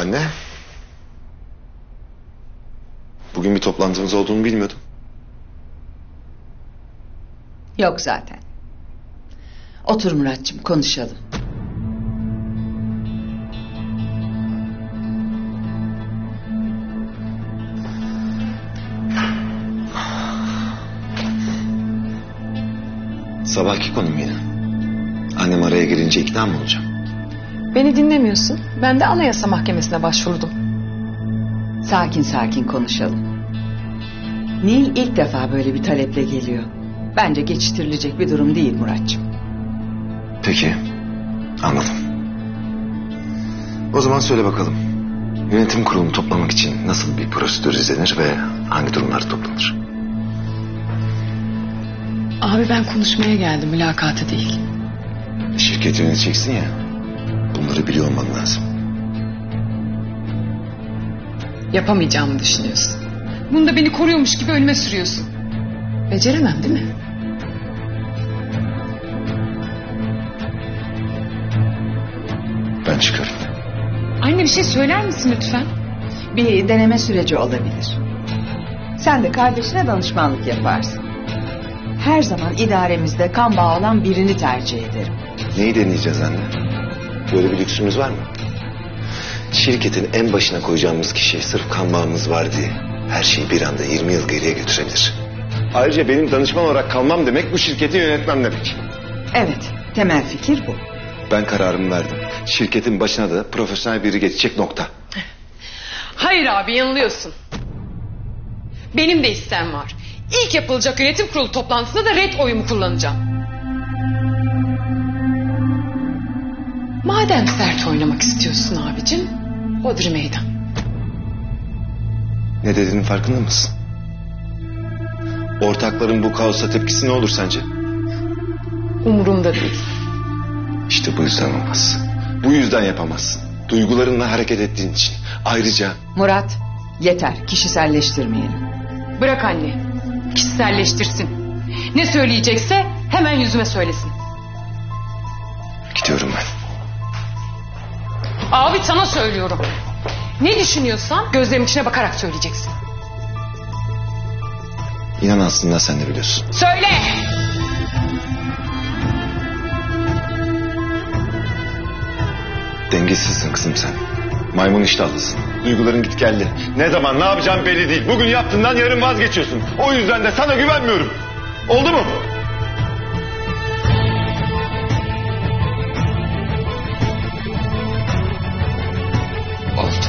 Anne. Bugün bir toplantımız olduğunu bilmiyordum. Yok zaten. Otur Muratçım, konuşalım. Sabahki konum yine. Annem araya girince ikna mı olacağım? Beni dinlemiyorsun. Ben de Anayasa Mahkemesi'ne başvurdum. Sakin sakin konuşalım. Nil ilk defa böyle bir taleple geliyor. Bence geçiştirilecek bir durum değil Muratçım. Peki. Anladım. O zaman söyle bakalım. Yönetim kurulunu toplamak için nasıl bir prosedür izlenir ve hangi durumlarda toplanır? Abi ben konuşmaya geldim, mülakata değil. Şirketi yöneteceksin ya. Bunları biliyor olman lazım. Yapamayacağımı düşünüyorsun. Bunu da beni koruyormuş gibi önüme sürüyorsun. Beceremem değil mi? Ben çıkarım. Anne bir şey söyler misin lütfen? Bir deneme süreci olabilir. Sen de kardeşine danışmanlık yaparsın. Her zaman idaremizde kan bağı olan birini tercih ederim. Neyi deneyeceğiz anne? Böyle bir lüksümüz var mı? Şirketin en başına koyacağımız kişi sırf kan bağımız var diye her şeyi bir anda 20 yıl geriye götürebilir. Ayrıca benim danışman olarak kalmam demek bu şirketi yönetmem demek. Evet, temel fikir bu. Ben kararımı verdim. Şirketin başına da profesyonel biri geçecek, nokta. Hayır abi, yanılıyorsun. Benim de istem var. İlk yapılacak yönetim kurulu toplantısında da red oyumu kullanacağım. Madem sert oynamak istiyorsun abicim, hodri meydan. Ne dediğinin farkında mısın? Ortakların bu kaosa tepkisi ne olur sence? Umurumda değil. İşte bu yüzden olmaz. Bu yüzden yapamazsın. Duygularınla hareket ettiğin için. Ayrıca... Murat, yeter, kişiselleştirmeyelim. Bırak anne, kişiselleştirsin. Ne söyleyecekse hemen yüzüme söylesin. Gidiyorum ben. Abi sana söylüyorum. Ne düşünüyorsan gözlerimin içine bakarak söyleyeceksin. İnan aslında sen de biliyorsun. Söyle! Dengesizsin kızım sen. Maymun iştahlısın. Duyguların git geldi. Ne zaman ne yapacağım belli değil. Bugün yaptığından yarın vazgeçiyorsun. O yüzden de sana güvenmiyorum. Oldu mu? Oldu.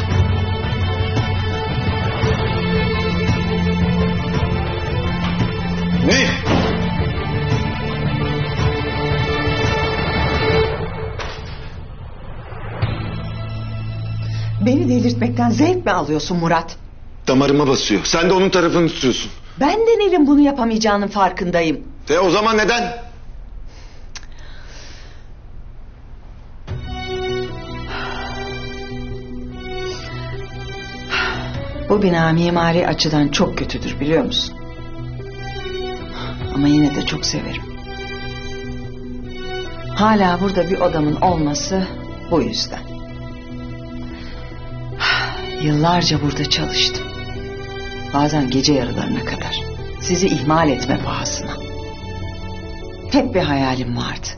Ne? Beni delirtmekten zevk mi alıyorsun Murat? Damarıma basıyor. Sen de onun tarafını tutuyorsun. Ben de Nil'in bunu yapamayacağının farkındayım. O zaman neden? Bu bina mimari açıdan çok kötüdür, biliyor musun? Ama yine de çok severim. Hala burada bir odamın olması bu yüzden. Yıllarca burada çalıştım. Bazen gece yarılarına kadar. Sizi ihmal etme pahasına. Hep bir hayalim vardı.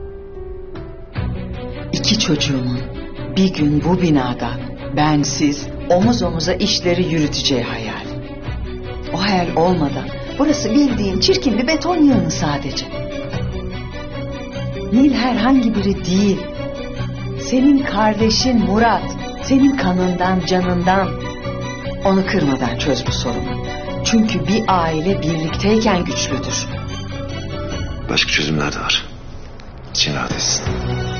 2 çocuğumun bir gün bu binada bensiz omuz omuza işleri yürüteceği hayal. O hayal olmadan burası bildiğin çirkin bir beton yığını sadece. Nil herhangi biri değil. Senin kardeşin Murat. Senin kanından, canından. Onu kırmadan çöz bu sorunu. Çünkü bir aile birlikteyken güçlüdür. Başka çözümler de var. İçin rahat etsin.